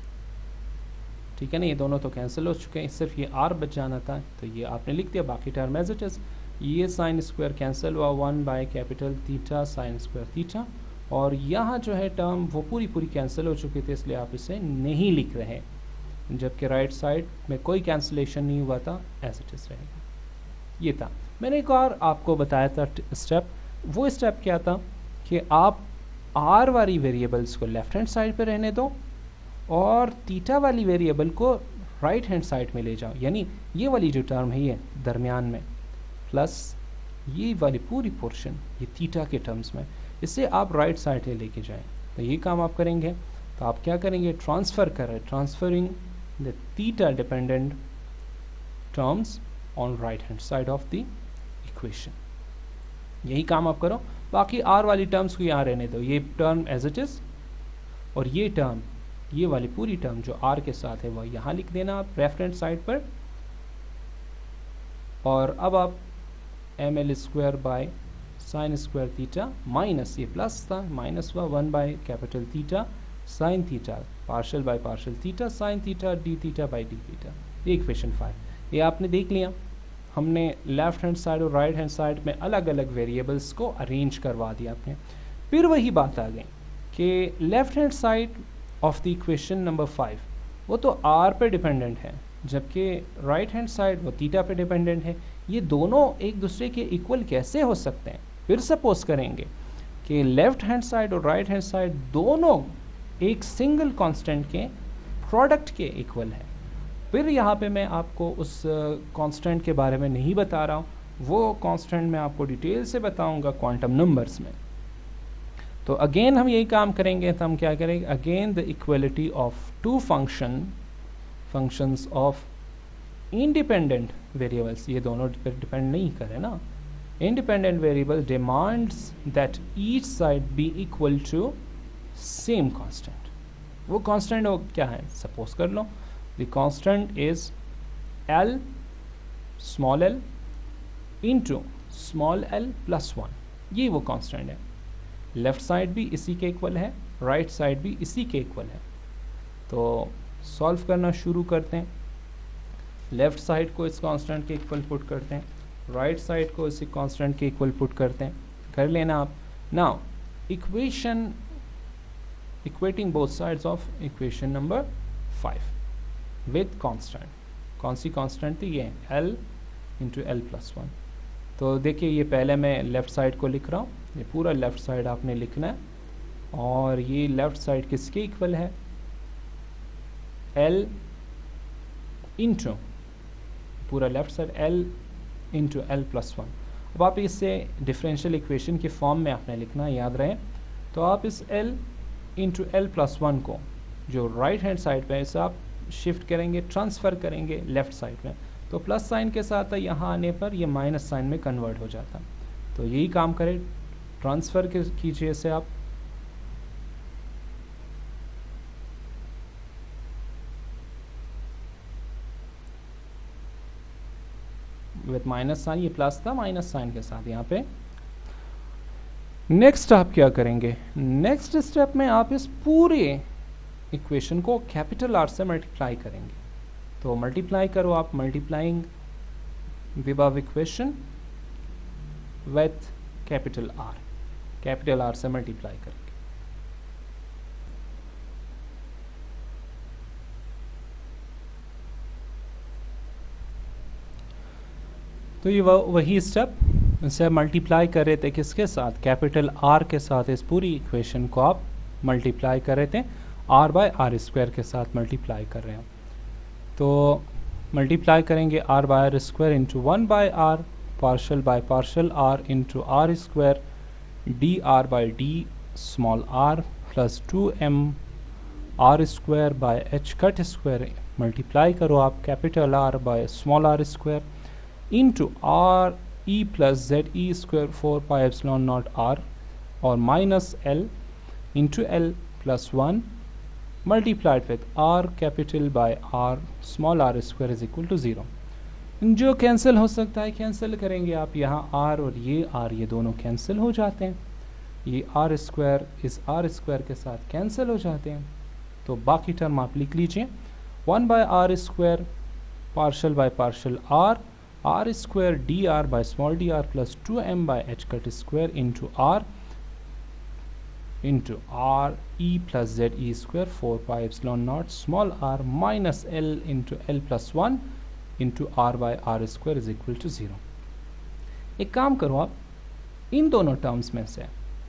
ठीक है ना, ये दोनों तो कैंसिल हो चुके हैं, सिर्फ ये आर बच जाना था, तो ये आपने लिख दिया, बाकी टर्म एज इट इज़। ये साइन स्क्वायर कैंसिल हुआ, one by capital theta sine square theta, और यहाँ जो है टर्म वो पूरी पूरी कैंसिल हो चुकी थी, इसलिए आप इसे नहीं लिख रहे, जबकि राइट साइड में कोई कैंसिलेशन नहीं हुआ था, एज इट इज़ रहेगा। ये था, मैंने एक और आपको बताया था स्टेप, वो स्टेप क्या था कि आप आर वाली वेरिएबल्स को लेफ्ट हैंड साइड पे रहने दो और थीटा वाली वेरिएबल को राइट हैंड साइड में ले जाओ, यानी ये वाली जो टर्म है ये दरमियान में, प्लस ये वाली पूरी पोर्शन ये थीटा के टर्म्स में, इसे आप राइट साइड में लेके जाएं। तो ये काम आप करेंगे, तो आप क्या करेंगे, ट्रांसफ़र करें, transferring the theta dependent terms on right hand side of the equation. यही काम आप करो, बाकी आर वाली टर्म्स को यहाँ रहने दो, ये टर्म एज इट इज़, और ये टर्म ये वाली पूरी टर्म जो आर के साथ है वह यहाँ लिख देना आप लेफ्ट हैंड साइड पर। और अब आप M L square by sine square theta minus ये प्लस था, माइनस हुआ one by capital theta sine theta partial by partial theta sine theta D theta by D theta, ये इक्वेशन फाइव। ये आपने देख लिया, हमने लेफ्ट हैंड साइड और राइट हैंड साइड में अलग अलग वेरिएबल्स को अरेंज करवा दिया आपने। फिर वही बात आ गई कि left hand side of the equation number five वो तो आर पे डिपेंडेंट है, जबकि राइट हैंड साइड वो थीटा पे डिपेंडेंट है। ये दोनों एक दूसरे के इक्वल कैसे हो सकते हैं? फिर सपोज करेंगे कि लेफ्ट हैंड साइड और राइट हैंड साइड दोनों एक सिंगल कांस्टेंट के प्रोडक्ट के इक्वल है। फिर यहाँ पे मैं आपको उस कांस्टेंट के बारे में नहीं बता रहा हूँ, वो कांस्टेंट मैं आपको डिटेल से बताऊँगा क्वांटम नंबर्स में। तो अगेन हम यही काम करेंगे, तो हम क्या करेंगे, again the equality of two function functions of independent variables, ये दोनों डिपेंड नहीं करे ना, independent variable demands that each side be equal to same constant. वो कांस्टेंट वो क्या है, सपोज कर लो the constant is L small L into small L plus one, ये वो कांस्टेंट है। लेफ्ट साइड भी इसी के इक्वल है, राइट साइड भी इसी के इक्वल है। तो सॉल्व करना शुरू करते हैं। लेफ्ट साइड को इस कांस्टेंट के इक्वल पुट करते हैं, राइट साइड को इसी कांस्टेंट के इक्वल पुट करते हैं, कर लेना आप। Now equation equating both sides of equation number five with constant, कौन सी कांस्टेंट थी? ये L into L plus one. तो देखिए ये पहले मैं लेफ़्ट साइड को लिख रहा हूँ, ये पूरा लेफ़्ट साइड आपने लिखना है, और ये लेफ़्ट साइड किसके इक्वल है? एल इंटू पूरा left side L into L plus one. अब आप इसे डिफरेंशियल इक्वेशन के फॉर्म में आपने लिखना है, याद रहे। तो आप इस L into L plus one को जो राइट हैंड साइड पे है इसे आप शिफ्ट करेंगे, ट्रांसफ़र करेंगे लेफ़्ट साइड में, तो प्लस साइन के साथ यहाँ आने पर ये माइनस साइन में कन्वर्ट हो जाता। तो यही काम करें, ट्रांसफ़र कीजिए इसे आप। विथ माइनस साइन, ये प्लस था माइनस साइन के साथ यहाँ पे। नेक्स्ट आप क्या करेंगे? नेक्स्ट स्टेप में आप इस पूरे इक्वेशन को कैपिटल आर से मल्टीप्लाई करेंगे। तो मल्टीप्लाई करो आप, multiplying the above equation with capital R, capital R से मल्टीप्लाई करेंगे। तो ये वही स्टेप, इसे मल्टीप्लाई कर रहे थे किसके साथ? कैपिटल आर के साथ। इस पूरी इक्वेशन को आप मल्टीप्लाई कर रहे थे आर बाय आर स्क्वायर के साथ मल्टीप्लाई कर रहे हैं। तो मल्टीप्लाई करेंगे R by R square into one by R, partial by partial R into R square, D R by D small R plus two M R square by H cut square. Multiply करो आप capital R by small R square into R E plus Z E square four pi epsilon naught R, और minus L into L plus one multiplied with R capital by R small R square is equal to zero. जो cancel हो सकता है cancel करेंगे आप, यहाँ are और ये आर ये दोनों कैंसिल हो जाते हैं, ये आर स्क्वायर इस आर स्क्वायर के साथ कैंसिल हो जाते हैं। तो बाकी टर्म आप लिख लीजिए, one by R square partial by partial R, R square D R by small D R plus two M by H cut square into R into R E plus Z E square four pi epsilon naught small R minus L into L plus one into R by R square is equal to zero. एक काम करो आप, इन दोनों terms में से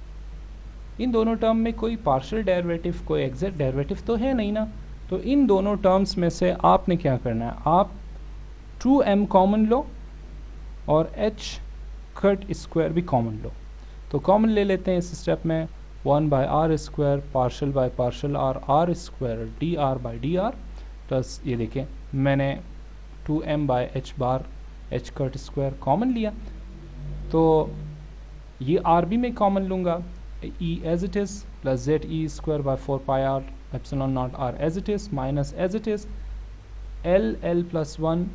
इन दोनों term में कोई पार्शियल डेरिवेटिव, कोई एग्जैक्ट डेरिवेटिव तो है नहीं ना। तो इन दोनों टर्म्स में से आपने क्या करना है, आप टू एम कॉमन लो और एच कट स्क्वायर भी कॉमन लो। तो कॉमन ले लेते हैं इस स्टेप में, one by R square partial by partial R R square D R by D R plus ये देखें मैंने two M by H bar H cut square common लिया, तो ये आर भी मैं कॉमन लूँगा, E as it is plus Z E square by four pi R epsilon naught R as it is minus as it is L L plus one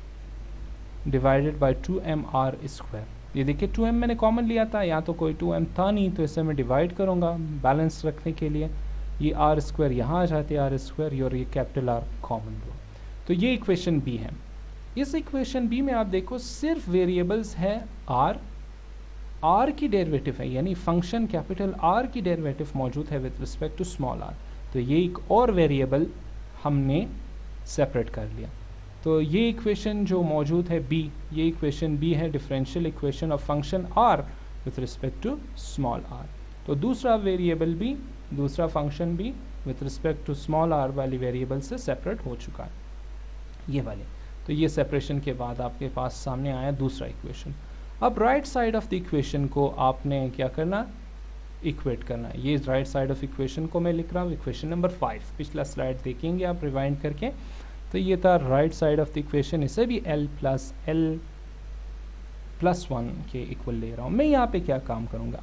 divided by two M R square. ये देखिए to M मैंने common लिया था, यहाँ तो कोई to M था नहीं, तो इसे मैं डिवाइड करूँगा बैलेंस रखने के लिए। ये आर स्क्वायर यहाँ आ जाते हैं आर स्क्वायर, और ये कैपिटल आर कॉमन लो। तो ये इक्वेशन बी है। इस इक्वेशन बी में आप देखो सिर्फ वेरिएबल्स है आर, आर की डेरिवेटिव है, यानी फंक्शन कैपिटल आर की डेरिवेटिव मौजूद है with respect to small R. तो ये एक और वेरिएबल हमने सेपरेट कर लिया। तो ये इक्वेशन जो मौजूद है बी, ये इक्वेशन बी है differential equation of function R with respect to small R. तो दूसरा वेरिएबल भी, दूसरा फंक्शन भी with respect to small R वाली वेरिएबल से सेपरेट हो चुका है, ये वाले। तो ये सेपरेशन के बाद आपके पास सामने आया दूसरा इक्वेशन। अब right side of the equation को आपने क्या करना, इक्वेट करना है। ये राइट साइड ऑफ इक्वेशन को मैं लिख रहा हूँ इक्वेशन नंबर फाइव, पिछला स्लाइड देखेंगे आप रिवाइंड करके। तो ये था right side of the equation, इसे भी L plus L plus one के इक्वल ले रहा हूँ। मैं यहाँ पे क्या काम करूँगा,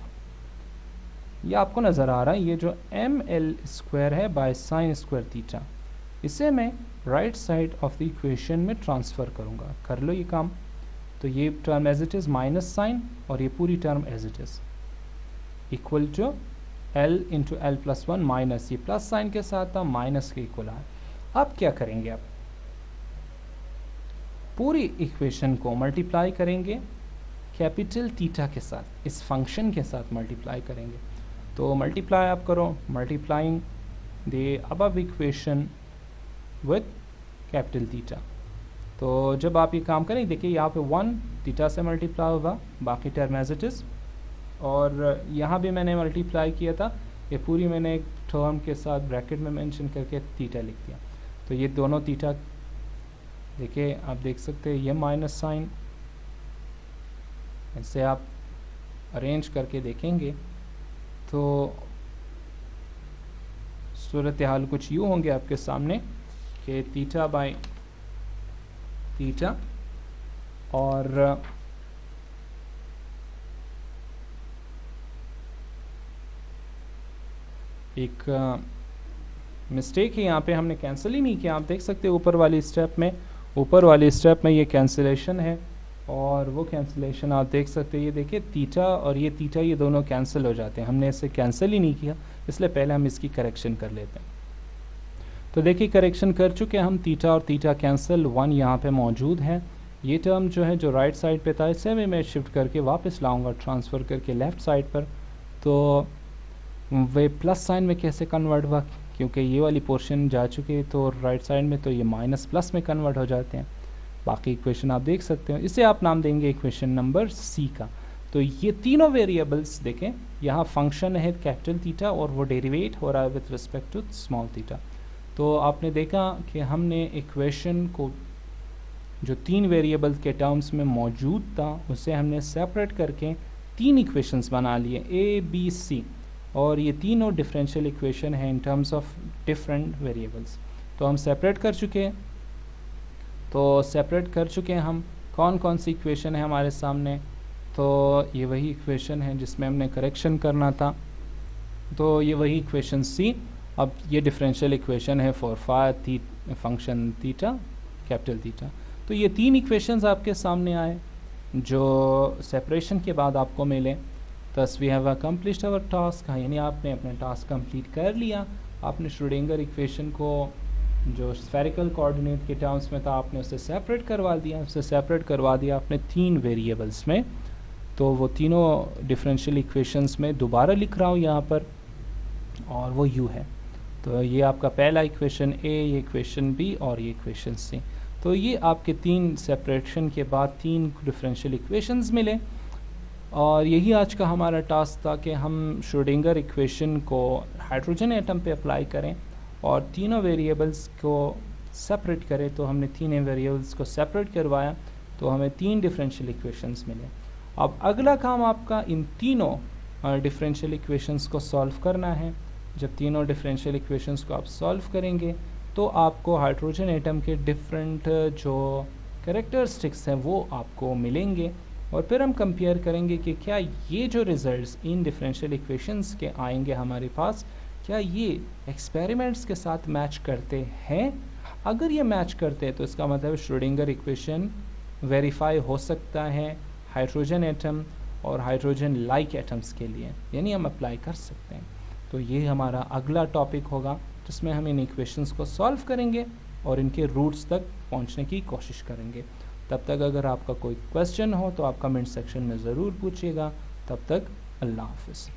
ये आपको नज़र आ रहा है, ये जो एम एल स्क्वायर है बाय साइन स्क्वायर थीटा, इसे मैं right side of the equation में ट्रांसफ़र करूँगा। कर लो ये काम। तो ये term as it is minus sine, और ये पूरी term as it is equal to L into L plus one minus, ये प्लस साइन के साथ था माइनस के इक्वल आया। अब क्या करेंगे, आप पूरी इक्वेशन को मल्टीप्लाई करेंगे कैपिटल थीटा के साथ, इस फंक्शन के साथ मल्टीप्लाई करेंगे। तो मल्टीप्लाई आप करो, multiplying the above equation with capital theta. तो जब आप ये काम करें, देखिए यहाँ पे वन थीटा से मल्टीप्लाई होगा, बाकी टर्म एज इट इज़, और यहाँ भी मैंने मल्टीप्लाई किया था, ये पूरी मैंने एक टर्म के साथ ब्रैकेट में मेंशन करके थीटा लिख दिया। तो ये दोनों थीटा देखिए आप देख सकते हैं, ये माइनस साइन, इससे आप अरेंज करके देखेंगे तो सूरत हाल कुछ यूँ होंगे आपके सामने कि थीटा बाय थीटा, और एक मिस्टेक है यहाँ पे, हमने कैंसिल ही नहीं किया। आप देख सकते हैं ऊपर वाली स्टेप में, ऊपर वाली स्टेप में ये कैंसिलेशन है, और वो कैंसिलेशन आप देख सकते हैं, ये देखिए थीटा और ये थीटा ये दोनों कैंसिल हो जाते हैं। हमने इसे कैंसिल ही नहीं किया, इसलिए पहले हम इसकी करेक्शन कर लेते हैं। तो देखिए करेक्शन कर चुके हम, थीटा और थीटा कैंसिल, वन यहाँ पे मौजूद है। ये टर्म जो है जो राइट साइड पे था, इसे भी मैं शिफ्ट करके वापस लाऊंगा ट्रांसफ़र करके लेफ़्ट साइड पर। तो वे प्लस साइन में कैसे कन्वर्ट हुआ, क्योंकि ये वाली पोर्शन जा चुकी है तो राइट साइड में, तो ये माइनस प्लस में कन्वर्ट हो जाते हैं। बाकी इक्वेशन आप देख सकते हो, इसे आप नाम देंगे इक्वेशन नंबर सी का। तो ये तीनों वेरिएबल्स देखें, यहाँ फंक्शन है कैपिटल थीटा और वो डेरिवेट हो रहा है with respect to small theta. तो आपने देखा कि हमने इक्वेशन को जो तीन वेरिएबल के टर्म्स में मौजूद था उसे हमने सेपरेट करके तीन इक्वेशंस बना लिए, ए बी सी, और ये तीनों डिफरेंशियल इक्वेशन है in terms of different variables. तो हम सेपरेट कर चुके हैं, तो सेपरेट कर चुके हैं हम। कौन कौन सी इक्वेशन है हमारे सामने, तो ये वही इक्वेशन है जिसमें हमने करेक्शन करना था, तो ये वही इक्वेशन सी। अब ये डिफरेंशियल इक्वेशन है फॉर फार थी फंक्शन थीटा कैपिटल थीटा। तो ये तीन इक्वेशंस आपके सामने आए जो सेपरेशन के बाद आपको मिले। Thus we have accomplished our task, यानी आपने अपना टास्क कंप्लीट कर लिया। आपने श्रोडिंगर इक्वेशन को जो स्फेरिकल कोऑर्डिनेट के टर्म्स में था आपने उसे सेपरेट करवा दिया, उसे सेपरेट करवा दिया आपने तीन वेरिएबल्स में। तो वो तीनों डिफरेंशियल इक्वेशंस में दोबारा लिख रहा हूँ यहाँ पर, और वो यू है। तो ये आपका पहला इक्वेशन ए, ये इक्वेशन बी और ये इक्वेशन सी। तो ये आपके तीन सेपरेशन के बाद तीन डिफरेंशियल इक्वेशंस मिले, और यही आज का हमारा टास्क था कि हम श्रोडिंगर इक्वेशन को हाइड्रोजन एटम पे अप्लाई करें और तीनों वेरिएबल्स को सेपरेट करें। तो हमने तीन वेरिएबल्स को सेपरेट करवाया तो हमें तीन डिफरेंशियल इक्वेशंस मिले। अब अगला काम आपका इन तीनों डिफरेंशियल इक्वेशंस को सॉल्व करना है। जब तीनों डिफरेंशियल इक्वेशंस को आप सॉल्व करेंगे तो आपको हाइड्रोजन एटम के डिफरेंट जो कैरेक्टरिस्टिक्स हैं वो आपको मिलेंगे, और फिर हम कंपेयर करेंगे कि क्या ये जो रिजल्ट्स इन डिफरेंशियल इक्वेशंस के आएंगे हमारे पास, क्या ये एक्सपेरिमेंट्स के साथ मैच करते हैं। अगर ये मैच करते हैं तो इसका मतलब श्रोडिंगर इक्वेशन वेरीफाई हो सकता है हाइड्रोजन एटम और हाइड्रोजन लाइक एटम्स के लिए, यानी हम अप्लाई कर सकते हैं। तो ये हमारा अगला टॉपिक होगा जिसमें हम इन इक्वेशंस को सॉल्व करेंगे और इनके रूट्स तक पहुंचने की कोशिश करेंगे। तब तक अगर आपका कोई क्वेश्चन हो तो आप कमेंट सेक्शन में ज़रूर पूछिएगा। तब तक अल्लाह हाफ़िज़।